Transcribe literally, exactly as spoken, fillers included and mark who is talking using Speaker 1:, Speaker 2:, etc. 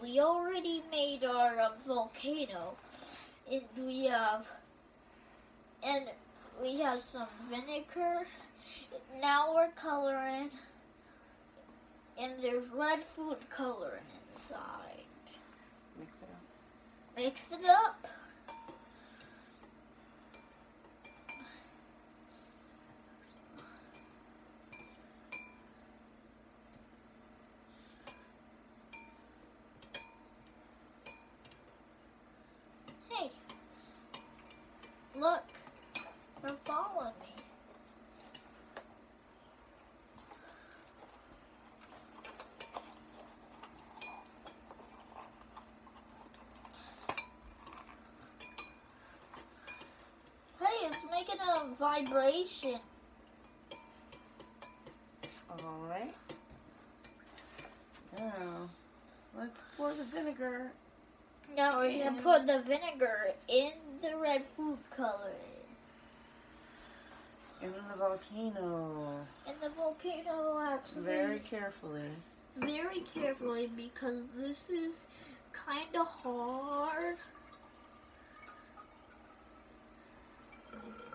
Speaker 1: we already made our um, volcano, and we have and we have some vinegar. Now we're coloring, and there's red food coloring inside.
Speaker 2: Mix it up.
Speaker 1: Mix it up. Hey, look, they're following me. Hey, it's making a vibration.
Speaker 2: All right. Now, let's pour the vinegar.
Speaker 1: Now we're gonna put the vinegar in the red food coloring.
Speaker 2: In the volcano.
Speaker 1: And the volcano actually
Speaker 2: Very carefully.
Speaker 1: very carefully, because this is kind of hard.